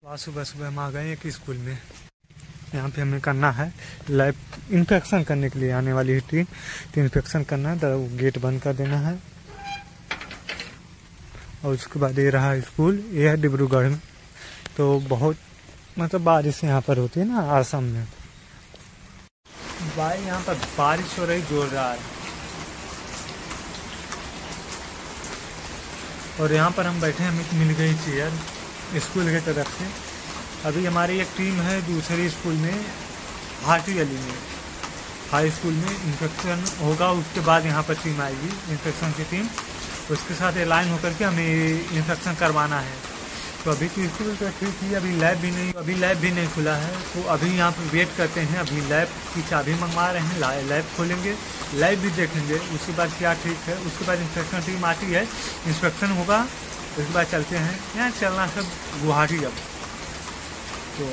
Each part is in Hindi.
आज सुबह सुबह हम आ गए एक स्कूल में। यहाँ पे हमें करना है लैब इंस्पेक्शन करने के लिए आने वाली है टीम, तो इंस्पेक्शन करना है, तो गेट बंद कर देना है। और उसके बाद ये रहा स्कूल, ये है डिब्रूगढ़ में। तो बहुत मतलब बारिश यहाँ पर होती है ना आसाम में, भाई यहाँ पर बारिश हो रही जोरदार। और यहाँ पर हम बैठे, हमें मिल गई चेयर स्कूल की तरफ से। अभी हमारी एक टीम है दूसरे स्कूल में, भाटी अली में हाई स्कूल में इंस्पेक्शन होगा। उसके बाद यहाँ पर टीम आएगी इंस्पेक्शन की टीम, उसके साथ लाइन होकर के हमें इंस्पेक्शन करवाना है। तो अभी तो स्कूल का ठीक ही, अभी लैब भी नहीं खुला है। तो अभी यहाँ पर वेट करते हैं, अभी लैब की चाबी मंगवा रहे हैं, लैब खोलेंगे, लैब भी देखेंगे, उसके बाद क्या ठीक है। उसके बाद इंस्पेक्शन टीम आती है, इंस्पेक्शन होगा, उसके बाद चलते हैं। यहाँ चलना सब गुवाहाटी जब तो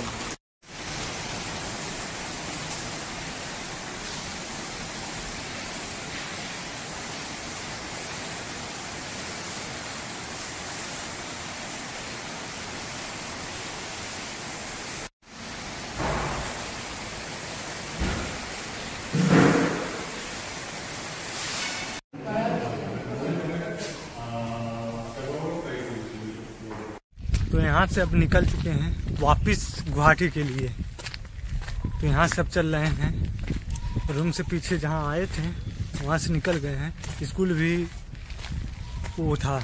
यहाँ से अब निकल चुके हैं वापस गुवाहाटी के लिए। तो यहाँ से अब चल रहे हैं रूम से पीछे जहाँ आए थे वहाँ से निकल गए हैं। स्कूल भी वो था,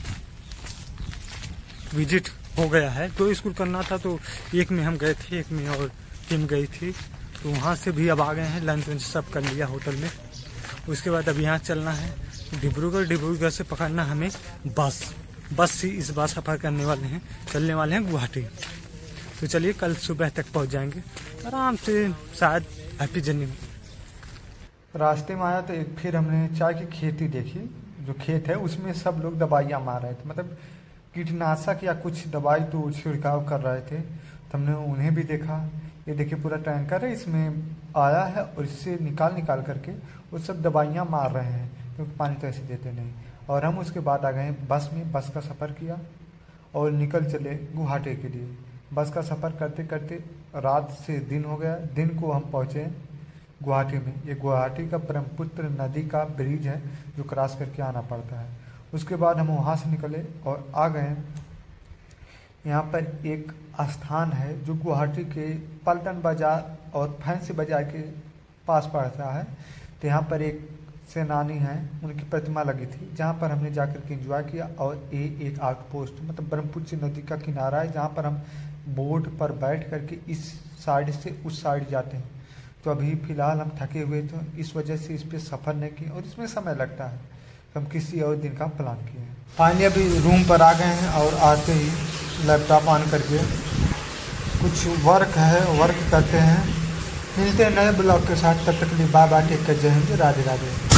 विजिट हो गया है। 2 स्कूल करना था, तो एक में हम गए थे, एक में और टीम गई थी। तो वहाँ से भी अब आ गए हैं, लंच वंच सब कर लिया होटल में। उसके बाद अब यहाँ चलना है डिब्रूगढ़ से पकड़ना हमें बस से इस बार सफ़र करने वाले हैं, चलने वाले हैं गुवाहाटी। तो चलिए कल सुबह तक पहुंच जाएंगे आराम से, शायद हैप्पी जर्नी। रास्ते में आया तो फिर हमने चाय की खेती देखी। जो खेत है उसमें सब लोग दवाइयाँ मार रहे थे, मतलब कीटनाशक या कुछ दवाई तो छिड़काव कर रहे थे। तो हमने उन्हें भी देखा। ये देखिए पूरा टैंकर है, इसमें आया है और इससे निकाल करके वो सब दवाइयाँ मार रहे हैं, क्योंकि पानी तो ऐसे देते नहीं। और हम उसके बाद आ गए बस में, बस का सफ़र किया और निकल चले गुवाहाटी के लिए। बस का सफ़र करते करते रात से दिन हो गया। दिन को हम पहुँचे गुवाहाटी में। ये गुवाहाटी का ब्रह्मपुत्र नदी का ब्रिज है जो क्रॉस करके आना पड़ता है। उसके बाद हम वहाँ से निकले और आ गए यहाँ पर एक स्थान है जो गुवाहाटी के पलटन बाज़ार और फैंसी बाज़ार के पास पड़ता है। तो यहाँ पर एक सेनानी हैं, उनकी प्रतिमा लगी थी, जहाँ पर हमने जाकर के एंजॉय किया। और ये एक आउटपोस्ट, मतलब ब्रह्मपुत्र नदी का किनारा है, जहाँ पर हम बोट पर बैठ करके इस साइड से उस साइड जाते हैं। तो अभी फ़िलहाल हम थके हुए थे, इस वजह से इस पर सफ़र नहीं किए और इसमें समय लगता है, तो हम किसी और दिन का प्लान किए हैं। फाइनली अभी रूम पर आ गए हैं और आते ही लैपटॉप ऑन करके कुछ वर्क है, वर्क करते हैं। मिलते हैं नए ब्लॉग के साथ, तब तक के लिए बाय बाय, टेक केयर, जय हिंद, राधे राधे।